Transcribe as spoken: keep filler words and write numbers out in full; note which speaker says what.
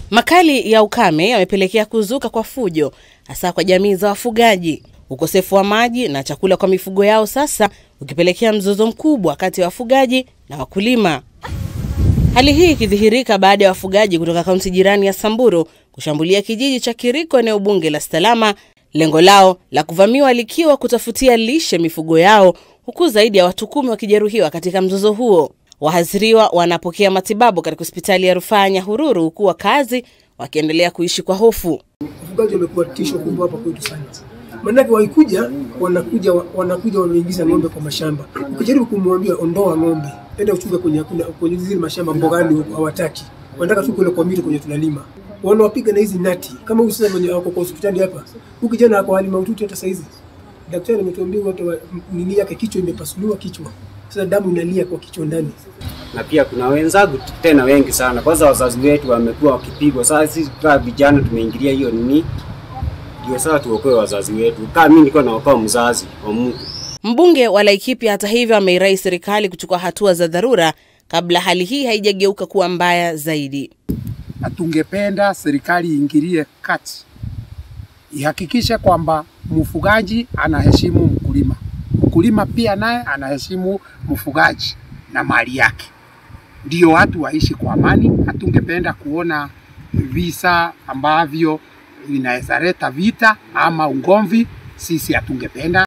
Speaker 1: Makali ya ukame yamepelekea kuzuka kwa fujo hasa kwa jamii za wafugaji. Ukosefu wa maji na chakula kwa mifugo yao sasa ukipelekea mzozo mkubwa kati ya wafugaji na wakulima. Hali hii ikidhihirika baada ya wafugaji kutoka kaunti jirani ya Samburu kushambulia kijiji cha Kiriko, eneo bunge la Salama, lengo lao la kuvamiwa likiwa kutafutia lishe mifugo yao, huku zaidi ya watu kumi wakijeruhiwa katika mzozo huo. Wahadhiriwa wanapokea matibabu katika hospitali ya rufaa Nyahururu, huku wakazi wakiendelea kuishi kwa hofu.
Speaker 2: Wafugaji wamekuwa tisho kubwa hapa kwetu sana. Maana wakikuja wanakuja wanakuja wanaingiza ng'ombe kwa mashamba. Ukijaribu kumwambia ondoa ng'ombe, enda uchunge kwenye kwenye zile mashamba mbogani, hawataki. Wanataka tu kule kwa mito kwenye tunalima. Wanawapiga na hizi nati. Kama huyu sasa mwenye wako kwa hospitali hapa, huyu kijana ako hali mahututi hata saa hizi. Daktari ametuambia watu nini yake kichwa imepasuliwa kichwa. Sasa damu inalia kwa kichwa ndani.
Speaker 3: Na pia kuna wenzangu tena wengi sana. Kwanza wazazi wetu wamekuwa wakipigwa. Sasa sisi kama vijana tumeingilia hiyo nini? Ndio sasa tuokoe wazazi wetu. Kama mimi niko naokoa mzazi wa Mungu.
Speaker 1: Mbunge wa Laikipia hata hivyo ameirai serikali kuchukua hatua za dharura kabla hali hii haijageuka kuwa mbaya zaidi.
Speaker 4: Tungependa serikali iingilie kati, ihakikishe kwamba mfugaji anaheshimu mkulima. Mkulima pia naye anaheshimu mfugaji na mali yake. Ndio watu waishi kwa amani. Hatungependa kuona visa ambavyo vinaweza leta vita ama ugomvi. Sisi hatungependa.